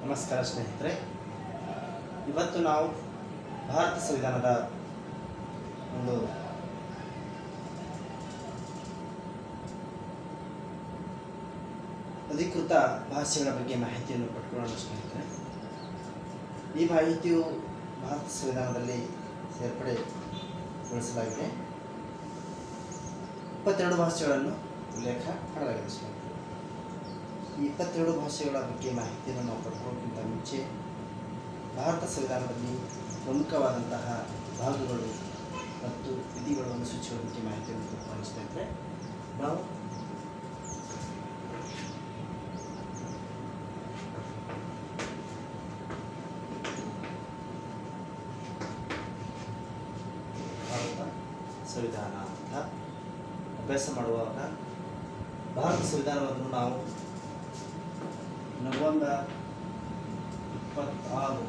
ನಮಸ್ಕಾರ ಸ್ನೇಹಿತರೆ, ಇವತ್ತು ನಾವು ಭಾರತ ಸಂವಿಧಾನದ ಒಂದು ಅಧಿಕೃತ ಭಾಷೆಗಳ ಬಗ್ಗೆ ಮಾಹಿತಿಯನ್ನು ಪಡ್ಕೊಳ್ಳೋಣ ಸ್ನೇಹಿತರೆ. ಈ ಮಾಹಿತಿಯು ಭಾರತ ಸಂವಿಧಾನದಲ್ಲಿ ಸೇರ್ಪಡೆಗೊಳಿಸಲಾಗಿದೆ. 22 ಭಾಷೆಗಳನ್ನು ಉಲ್ಲೇಖ ಮಾಡಲಾಗಿದೆ ಸ್ನೇಹಿತರೆ. ಈ 22 ಭಾಷೆಗಳ ಬಗ್ಗೆ ಮಾಹಿತಿಯನ್ನು ನಾವು ಪಡ್ಕೊಳ್ಳೋಕ್ಕಿಂತ ಮುಂಚೆ ಭಾರತ ಸಂವಿಧಾನದಲ್ಲಿ ಪ್ರಮುಖವಾದಂತಹ ಭಾಗಗಳು ಮತ್ತು ವಿಧಿಗಳು ಅನುಸೂಚಿಗಳ ಬಗ್ಗೆ ಮಾಹಿತಿಯನ್ನು ಪಡ್ಕೊಳ್ಳೋಣ ಸ್ನೇಹಿತರೆ. ನಾವು ಭಾರತ ಸಂವಿಧಾನ ಅಂತ ಅಭ್ಯಾಸ ಮಾಡುವಾಗ ಭಾರತ ಸಂವಿಧಾನವನ್ನು ನಾವು ನವೆಂಬರ್ 26,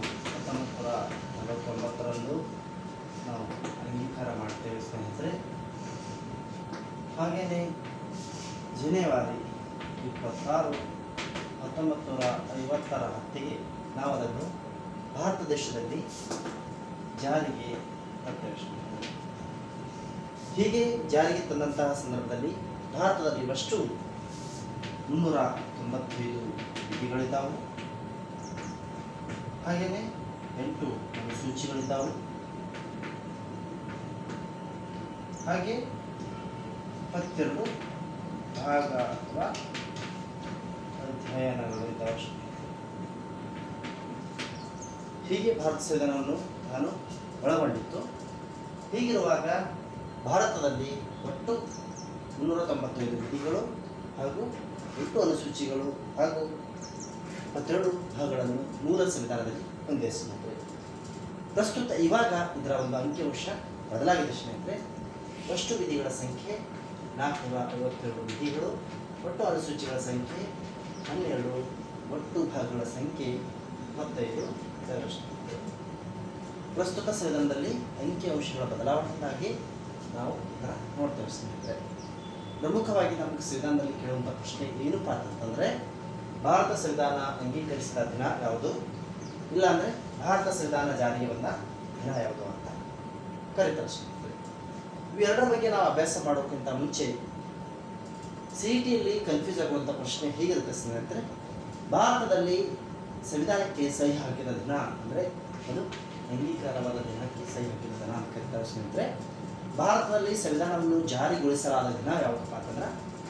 1949 ನಾವು ಅಂಗೀಕಾರ ಮಾಡ್ತೇವೆ ಸ್ನೇಹಿತರೆ. ಹಾಗೆಯೇ ಜನವರಿ 26, 1950 ಹೊತ್ತಿಗೆ ನಾವು ಅದನ್ನು ಭಾರತ ದೇಶದಲ್ಲಿ ಜಾರಿಗೆ ತರ್ತೇವೆ. ಹೀಗೆ ಜಾರಿಗೆ ತಂದಂತಹ ಸಂದರ್ಭದಲ್ಲಿ ಭಾರತದಲ್ಲಿ ಇರುವಷ್ಟು 395 ವಿಧಿಗಳಿದ್ದಾವೆ. ಹಾಗೆಯೇ 8 ಅನುಸೂಚಿಗಳಿದ್ದಾವೆ. ಹಾಗೆ 22 ಭಾಗ ಅಥವಾ ಅಧ್ಯಯನಗಳು ಇದ್ದಾವೆ. ಹೀಗೆ ಭಾರತ ಸಂವಿಧಾನವನ್ನು ನಾನು ಒಳಗೊಂಡಿತ್ತು. ಹೀಗಿರುವಾಗ ಭಾರತದಲ್ಲಿ ಒಟ್ಟು 395 ವಿಧಿಗಳು ಹಾಗೂ 8 ಅನುಸೂಚಿಗಳು ಹಾಗೂ 22 ಭಾಗಗಳನ್ನು ಮೂಲ ಸಂವಿಧಾನದಲ್ಲಿ ಹೊಂದಿದೆ ಸ್ನೇಹಿತರೆ. ಪ್ರಸ್ತುತ ಇವಾಗ ಇದರ ಒಂದು ಅಂಕಿಅಂಶ ಬದಲಾಗಿದೆ ಸ್ನೇಹಿತರೆ. ಒಟ್ಟು ವಿಧಿಗಳ ಸಂಖ್ಯೆ 452 ವಿಧಿಗಳು, ಒಟ್ಟು ಅನುಸೂಚಿಗಳ ಸಂಖ್ಯೆ 12, ಒಟ್ಟು ಭಾಗಗಳ ಸಂಖ್ಯೆ 25 ಸ್ನೇಹಿತರೆ. ಪ್ರಸ್ತುತ ಸಂವಿಧಾನದಲ್ಲಿ ಅಂಕಿಅಂಶಗಳ ಬದಲಾವಣೆಯಿಂದಾಗಿ ನಾವು ಇದನ್ನು ನೋಡ್ತೇವೆ ಸ್ನೇಹಿತರೆ. ಪ್ರಮುಖವಾಗಿ ನಮಗೆ ಸಂವಿಧಾನದಲ್ಲಿ ಕೇಳುವಂಥ ಪ್ರಶ್ನೆ ಏನಪ್ಪ ಅಂತಂದರೆ, ಭಾರತ ಸಂವಿಧಾನ ಅಂಗೀಕರಿಸಿದ ದಿನ ಯಾವುದು, ಇಲ್ಲಾಂದರೆ ಭಾರತ ಸಂವಿಧಾನ ಜಾರಿಗೆ ಬಂದ ದಿನ ಯಾವುದು ಅಂತ ಕರೀತಾರೆ ಸ್ನೇಹಿತರೆ. ಇವೆರಡರ ಬಗ್ಗೆ ನಾವು ಅಭ್ಯಾಸ ಮಾಡೋಕ್ಕಿಂತ ಮುಂಚೆ CET-ಯಲ್ಲಿ ಕನ್ಫ್ಯೂಸ್ ಆಗುವಂಥ ಪ್ರಶ್ನೆ ಹೀಗಿರುತ್ತೆ ಸ್ನೇಹಿತರೆ. ಭಾರತದಲ್ಲಿ ಸಂವಿಧಾನಕ್ಕೆ ಸಹಿ ಹಾಕಿದ ದಿನ ಅಂದರೆ ಅದು ಅಂಗೀಕಾರವಾದ ದಿನಕ್ಕೆ ಸಹಿ ಹಾಕಿದ ದಿನ ಅಂತ ಕರೀತಾರೆ ಸ್ನೇಹಿತರೆ. ಭಾರತದಲ್ಲಿ ಸಂವಿಧಾನವನ್ನು ಜಾರಿಗೊಳಿಸಲಾದ ದಿನ ಯಾವುದಪ್ಪ ಅಂತಂದ್ರೆ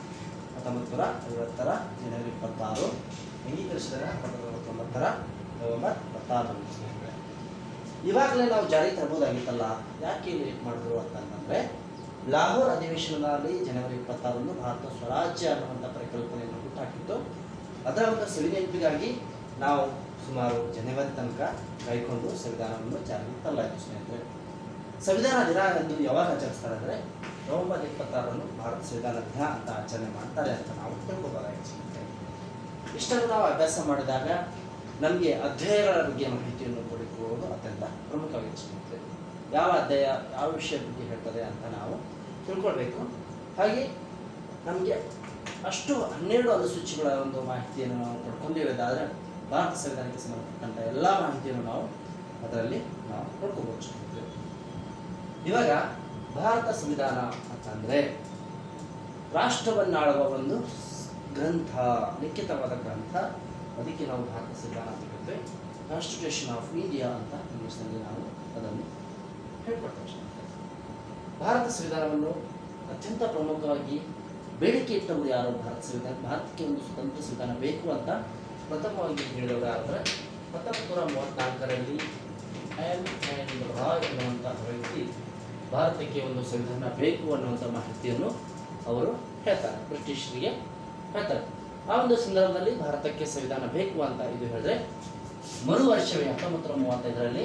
1950 ಜನವರಿ 26, ಅಂಗೀಕರಿಸಿದ 1999 ನವೆಂಬರ್ 26 ಸ್ನೇಹಿತರೆ. ಇವಾಗಲೇ ನಾವು ಜಾರಿಗೆ ತರಬಹುದಾಗಿತ್ತಲ್ಲ, ಯಾಕೆ ಲೇಟ್ ಮಾಡಿದ್ರು ಅಂತಂದರೆ, ಲಾಹೋರ್ ಅಧಿವೇಶನದಲ್ಲಿ ಜನವರಿ 26 ಭಾರತ ಸ್ವರಾಜ್ಯ ಅನ್ನುವಂಥ ಪರಿಕಲ್ಪನೆಯನ್ನು ಹುಟ್ಟಾಕಿತ್ತು. ಅದರ ಒಂದು ಸವಿನೆನಪಿಗಾಗಿ ನಾವು ಸುಮಾರು ಜನವರಿ ತನಕ ಕೈಕೊಂಡು ಸಂವಿಧಾನವನ್ನು ಜಾರಿಗೆ ತರಲಾಯಿತು ಸ್ನೇಹಿತರೆ. ಸಂವಿಧಾನ ದಿನ ಎಂದು ಯಾವಾಗ ಆಚರಿಸ್ತಾರೆ ಅಂದರೆ ನವೆಂಬರ್ 26 ಭಾರತ ಸಂವಿಧಾನ ದಿನ ಅಂತ ಆಚರಣೆ ಮಾಡ್ತಾರೆ ಅಂತ ನಾವು ತಿಳ್ಕೊಬೋದಾಗಿದೆ. ಇಷ್ಟನ್ನು ನಾವು ಅಭ್ಯಾಸ ಮಾಡಿದಾಗ ನಮಗೆ ಅಧ್ಯಾಯಗಳ ಬಗ್ಗೆ ಮಾಹಿತಿಯನ್ನು ಪಡೆದುಕೊಳ್ಳುವುದು ಅತ್ಯಂತ ಪ್ರಮುಖವಾಗಿದೆ ಸ್ನೇಹಿತರೆ. ಯಾವ ಅಧ್ಯಾಯ ಯಾವ ವಿಷಯದ ಬಗ್ಗೆ ಹೇಳ್ತದೆ ಅಂತ ನಾವು ತಿಳ್ಕೊಳ್ಬೇಕು. ಹಾಗೆ ನಮಗೆ ಅಷ್ಟು 12 ಅನುಸೂಚಿಗಳ ಒಂದು ಮಾಹಿತಿಯನ್ನು ನಾವು ಪಡ್ಕೊಂಡಿರೋದಾದರೆ ಭಾರತ ಸಂವಿಧಾನಕ್ಕೆ ಸಂಬಂಧಪಟ್ಟಂಥ ಎಲ್ಲ ಮಾಹಿತಿಯನ್ನು ನಾವು ಅದರಲ್ಲಿ ನಾವು ಪಡ್ಕೋಬಹುದು ಸ್ನೇಹಿತರೆ. ಇವಾಗ ಭಾರತ ಸಂವಿಧಾನ ಅಂತಂದರೆ ರಾಷ್ಟ್ರವನ್ನಾಳುವ ಒಂದು ಗ್ರಂಥ, ಲಿಖಿತವಾದ ಗ್ರಂಥ. ಅದಕ್ಕೆ ನಾವು ಭಾರತ ಸಂವಿಧಾನ ಅಂತ ಕರಿತೇವೆ. ಕಾನ್ಸ್ಟಿಟ್ಯೂಷನ್ ಆಫ್ ಇಂಡಿಯಾ ಅಂತ ಇಂಗ್ಲೀಷ್ನಲ್ಲಿ ನಾವು ಅದನ್ನು ಹೇಳ್ಕೊಡ್ತೇವೆ. ಭಾರತ ಸಂವಿಧಾನವನ್ನು ಅತ್ಯಂತ ಪ್ರಮುಖವಾಗಿ ಬೇಡಿಕೆ ಇಟ್ಟವರು ಯಾರು, ಭಾರತಕ್ಕೆ ಒಂದು ಸ್ವತಂತ್ರ ಸಂವಿಧಾನ ಬೇಕು ಅಂತ ಪ್ರಥಮವಾಗಿ ಹೇಳಿದವರು ಯಾರಂದರೆ 1934ರಲ್ಲಿ ಎನ್ ರಾಯ್ ಎನ್ನುವಂತಹ ವ್ಯಕ್ತಿ ಭಾರತಕ್ಕೆ ಒಂದು ಸಂವಿಧಾನ ಬೇಕು ಅನ್ನುವಂಥ ಮಾಹಿತಿಯನ್ನು ಅವರು ಹೇಳ್ತಾರೆ, ಬ್ರಿಟಿಷರಿಗೆ ಹೇಳ್ತಾರೆ. ಆ ಒಂದು ಸಂದರ್ಭದಲ್ಲಿ ಭಾರತಕ್ಕೆ ಸಂವಿಧಾನ ಬೇಕು ಅಂತ ಇದು ಹೇಳಿದ್ರೆ ಮರು ವರ್ಷವೇ 1935ರಲ್ಲಿ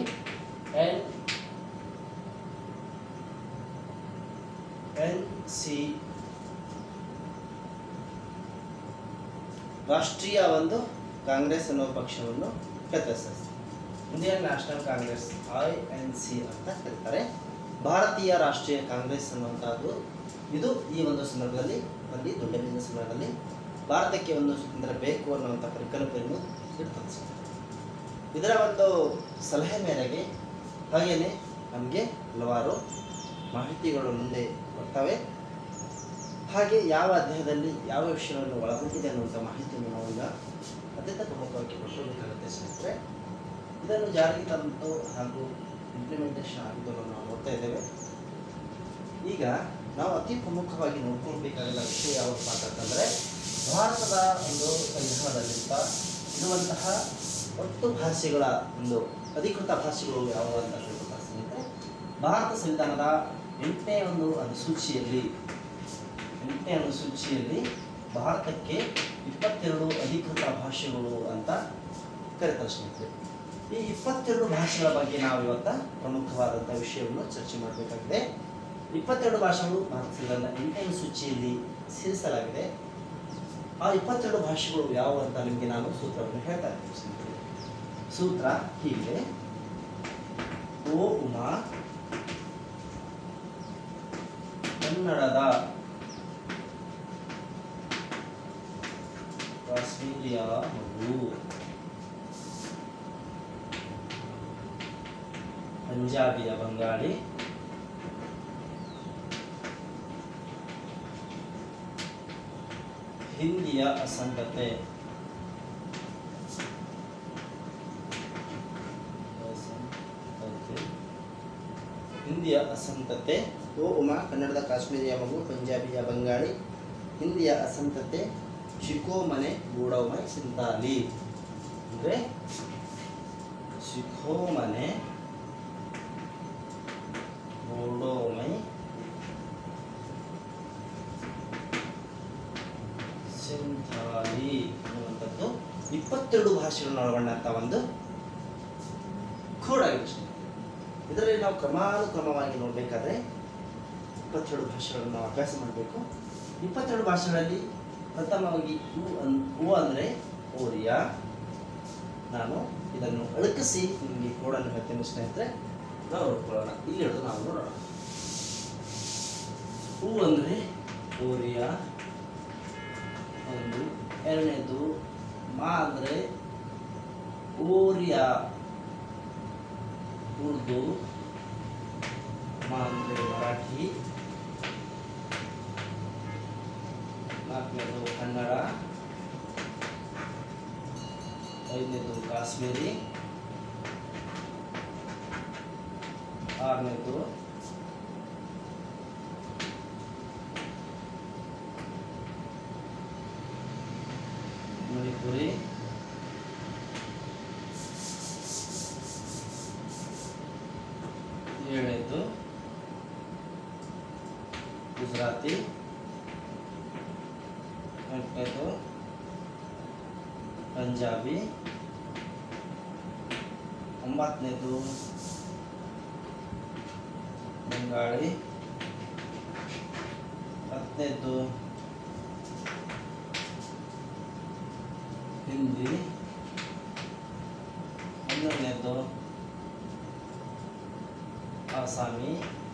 NC ರಾಷ್ಟ್ರೀಯ ಒಂದು ಕಾಂಗ್ರೆಸ್ ಅನ್ನೋ ಪಕ್ಷವನ್ನು ಪ್ರತಿಷ್ಠಿಸಿದೆ. ಇಂಡಿಯನ್ ನ್ಯಾಷನಲ್ ಕಾಂಗ್ರೆಸ್ INC ಅಂತ ಕರೀತಾರೆ. ಭಾರತೀಯ ರಾಷ್ಟ್ರೀಯ ಕಾಂಗ್ರೆಸ್ ಅನ್ನುವಂಥದ್ದು ಇದು ಈ ಒಂದು ಸಂದರ್ಭದಲ್ಲಿ ದೊಡ್ಡ ಸಂದರ್ಭದಲ್ಲಿ ಭಾರತಕ್ಕೆ ಒಂದು ಸ್ವತಂತ್ರ ಬೇಕು ಅನ್ನುವಂಥ ಪರಿಕಲ್ಪನೆಯನ್ನು ಇರ್ತದೆ. ಇದರ ಒಂದು ಸಲಹೆ ಮೇರೆಗೆ ಹಾಗೆಯೇ ನಮಗೆ ಹಲವಾರು ಮಾಹಿತಿಗಳು ಮುಂದೆ ಬರ್ತವೆ. ಹಾಗೆ ಯಾವ ಅಧ್ಯಾಯದಲ್ಲಿ ಯಾವ ವಿಷಯವನ್ನು ಒಳಗೊಂಡಿದೆ ಅನ್ನುವಂಥ ಮಾಹಿತಿಯನ್ನು ನಾವೀಗ ಅತ್ಯಂತ ಪ್ರಮುಖವಾಗಿ ಕೊಟ್ಟುಕೊಳ್ಳಬೇಕಾಗುತ್ತೆ ಸ್ನೇಹಿತರೆ. ಇದನ್ನು ಜಾರಿಗೆ ತಂದು ಹಾಗೂ ಇಂಪ್ಲಿಮೆಂಟೇಷನ್ ಆಗಿದ್ದನ್ನು ನಾವು ನೋಡ್ತಾ ಇದ್ದೇವೆ. ಈಗ ನಾವು ಅತಿ ಪ್ರಮುಖವಾಗಿ ನೋಡ್ಕೊಳ್ಬೇಕಾಗಿಲ್ಲ ವಿಷಯ ಯಾವಪ್ಪ ಅಂತಂದರೆ, ಭಾರತದ ಒಂದು ಸಂವಿಧಾನದಲ್ಲಿಂದ ಇರುವಂತಹ ಒಟ್ಟು ಭಾಷೆಗಳ ಒಂದು ಅಧಿಕೃತ ಭಾಷೆಗಳು ಯಾವುವು ಅಂತ ಹೇಳ್ತಾರೆ ಸ್ನೇಹಿತರೆ. ಭಾರತ ಸಂವಿಧಾನದ 8ನೇ ಒಂದು ಅನುಸೂಚಿಯಲ್ಲಿ ಭಾರತಕ್ಕೆ 22 ಅಧಿಕೃತ ಭಾಷೆಗಳು ಅಂತ ಕರೀತಾರೆ ಸ್ನೇಹಿತರೆ. ಈ 22 ಭಾಷೆಗಳ ಬಗ್ಗೆ ನಾವು ಇವತ್ತು ಪ್ರಮುಖವಾದಂಥ ವಿಷಯವನ್ನು ಚರ್ಚೆ ಮಾಡಬೇಕಾಗಿದೆ. 22 ಭಾಷೆಗಳು ಭಾರತ ಸಂವಿಧಾನದ 8ನೇ ಅನುಸೂಚಿಯಲ್ಲಿ ಸೇರಿಸಲಾಗಿದೆ. ಆ 22 ಭಾಷೆಗಳು ಯಾವುವು ಅಂತ ನಿಮಗೆ ನಾನು ಸೂತ್ರವನ್ನು ಹೇಳ್ತಾ ಇದ್ದೀನಿ ಸ್ನೇಹಿತರೆ. ಸೂತ್ರ ಹೀಗೆ: ಓ ಉಮಾ ಕನ್ನಡದ ಕಾಶ್ಮೀರಿಯ ಮಗು, ಪಂಜಾಬಿಯ ಬಂಗಾಳಿ, ಹಿಂದಿಯ ಅಸಂಗತೆ, ಹಿಂದಿಯ ಅಸಂತತೆ. ಓ ಉಮಾ ಕನ್ನಡದ ಕಾಶ್ಮೀರಿಯ ಮಗು, ಪಂಜಾಬಿಯ ಬಂಗಾಳಿ, ಹಿಂದಿಯ ಅಸಂತತೆ, ಶಿಖೋಮನೆ ಗೂಡೌಮೈ ಸಿಂತಾಲಿ. ಅಂದರೆ ಶಿಖೋಮನೆ ಗೂಡೌಮೈ ಸಿಂಥಾಲಿ ಅನ್ನುವಂಥದ್ದು 22 ಭಾಷೆಗಳನ್ನು ಒಳಗೊಂಡಂಥ ಒಂದು ಕೋಡ್ ಆಗಿದೆ. ಇದರಲ್ಲಿ ನಾವು ಕ್ರಮಾನುಕ್ರಮವಾಗಿ ನೋಡಬೇಕಾದ್ರೆ 22 ಭಾಷೆಗಳನ್ನು ನಾವು ಅಭ್ಯಾಸ ಮಾಡಬೇಕು. 22 ಭಾಷೆಗಳಲ್ಲಿ ಪ್ರಥಮವಾಗಿ ಉ ಅಂದರೆ ಓರಿಯಾ. ನಾನು ಇದನ್ನು ಅಳಕಿಸಿ ನಿಮಗೆ ಕೋಡನ್ನು ಹೇಳ್ತೇನೆ ಸ್ನೇಹಿತರೆ, ನಾವು ನೋಡ್ಕೊಳ್ಳೋಣ. ಇಲ್ಲಿ ಹಿಡಿದು ನಾವು ನೋಡೋಣ. ಉ ಅಂದರೆ ಓರಿಯಾ ಒಂದು. ಎರಡನೇದು ಮಾ ಅಂದರೆ ಓರಿಯಾ ಉರ್ದು, ಮಾ ಅಂದರೆ ಮರಾಠಿ. ನಾಲ್ಕನೇದು ಕನ್ನಡ. ಐದನೇದು ಕಾಶ್ಮೀರಿ. ಆರನೇದು ಮಣಿಪುರಿ. ಏಳನೇದು ಗುಜರಾತಿ. ಎಂಟನೇದು ಪಂಜಾಬಿ. ಒಂಬತ್ತನೇದು ಬಂಗಾಳಿ. ಹತ್ತನೇದು ಹಿಂದಿ. 11ನೇದು ಆಸಾಮಿ.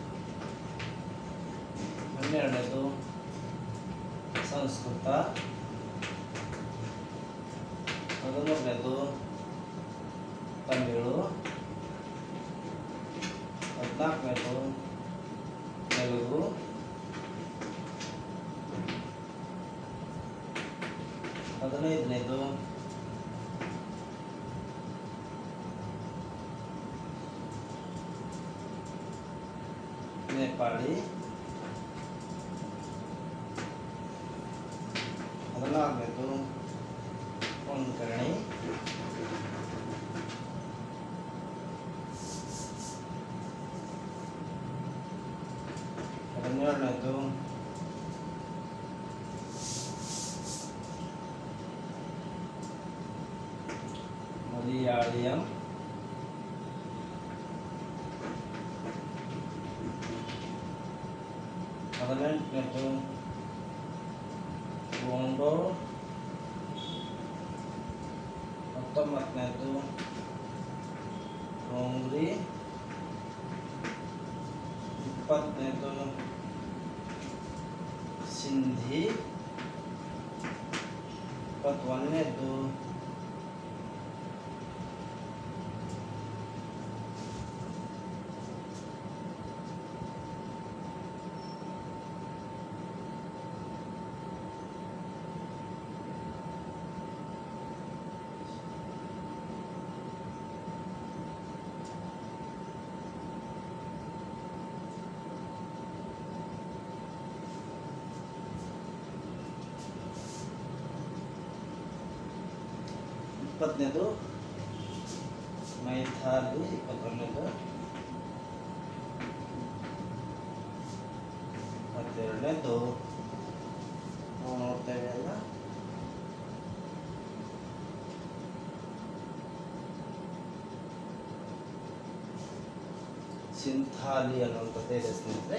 12ನೇದು ಸಂಸ್ಕೃತ. 13ನೇದು ತಮಿಳು. 14ನೇದು ತೆಲುಗು. 15ನೇದು ನೇಪಾಳಿ. 16ನೇದು ಕೊಂಕಣಿ. 17ನೇದು ಮಲಯಾಳಂ. 18ನೇದು ಗೋಂಡೋ. 19ನೇದು ಡೋಂಗ್ರಿ. 20ನೇದು ಸಿಂಧಿ. 21ನೇದು 20ನೇದು ಮೈಥಾಲಿ, 21ನೇದು 22ನೇದು ನಾವು ನೋಡ್ತೇವೆ ಅಲ್ಲ ಸಿಂಥಾಲಿ ಅನ್ನುವಂಥದ್ದೇ ಇದೆ ಸ್ನೇಹಿತರೆ.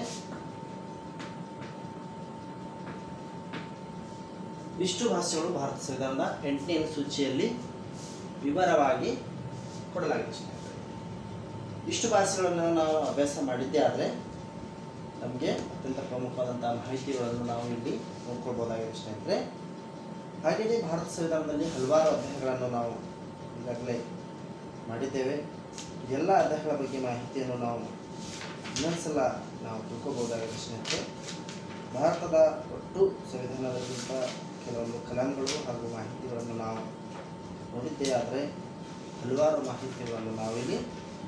ಇಷ್ಟು ಭಾಷೆಗಳು ಭಾರತ ಸಂವಿಧಾನದ 8ನೇ ಸೂಚಿಯಲ್ಲಿ ವಿವರವಾಗಿ ಕೊಡಲಾಗಿದೆ ಸ್ನೇಹಿತರೆ. ಇಷ್ಟು ಭಾಷೆಗಳನ್ನು ನಾವು ಅಭ್ಯಾಸ ಮಾಡಿದ್ದೇ ಆದರೆ ನಮಗೆ ಅತ್ಯಂತ ಪ್ರಮುಖವಾದಂತಹ ಮಾಹಿತಿಗಳನ್ನು ನಾವು ಇಲ್ಲಿ ನೋಡ್ಕೊಳ್ಬೋದಾಗಿದೆ ಸ್ನೇಹಿತರೆ. ಹಾಗೆಯೇ ಭಾರತ ಸಂವಿಧಾನದಲ್ಲಿ ಹಲವಾರು ಅಧ್ಯಾಯಗಳನ್ನು ನಾವು ಈಗಾಗಲೇ ಮಾಡಿದ್ದೇವೆ. ಎಲ್ಲ ಅಧ್ಯಾಯಗಳ ಬಗ್ಗೆ ಮಾಹಿತಿಯನ್ನು ನಾವು ಇನ್ನೊಂದ್ಸಲ ನಾವು ತಿಳ್ಕೊಬೋದಾಗಿದೆ ಸ್ನೇಹಿತರೆ. ಭಾರತದ ಒಟ್ಟು ಸಂವಿಧಾನದಲ್ಲಿದ್ದ ಕೆಲವೊಂದು ಕಲಂಗಳು ಹಾಗೂ ಮಾಹಿತಿಗಳನ್ನು ನಾವು ನೋಡಿದ್ದೇ ಆದರೆ ಹಲವಾರು ಮಾಹಿತಿಗಳನ್ನು ನಾವಿಲ್ಲಿ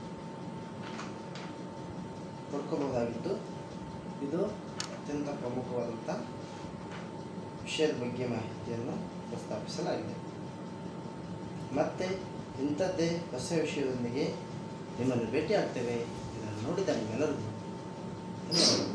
ಪಡ್ಕೋಬಹುದಾಗಿದ್ದು, ಇದು ಅತ್ಯಂತ ಪ್ರಮುಖವಾದಂಥ ವಿಷಯದ ಬಗ್ಗೆ ಮಾಹಿತಿಯನ್ನು ಪ್ರಸ್ತಾಪಿಸಲಾಗಿದೆ. ಮತ್ತೆ ಇಂಥದ್ದೇ ಹೊಸ ವಿಷಯದೊಂದಿಗೆ ನಿಮ್ಮನ್ನು ಭೇಟಿ ಆಗ್ತೇವೆ. ಇದನ್ನು ನೋಡಿದ ನಿಮ್ಮೆಲ್ಲರಿಗೂ ಧನ್ಯವಾದ.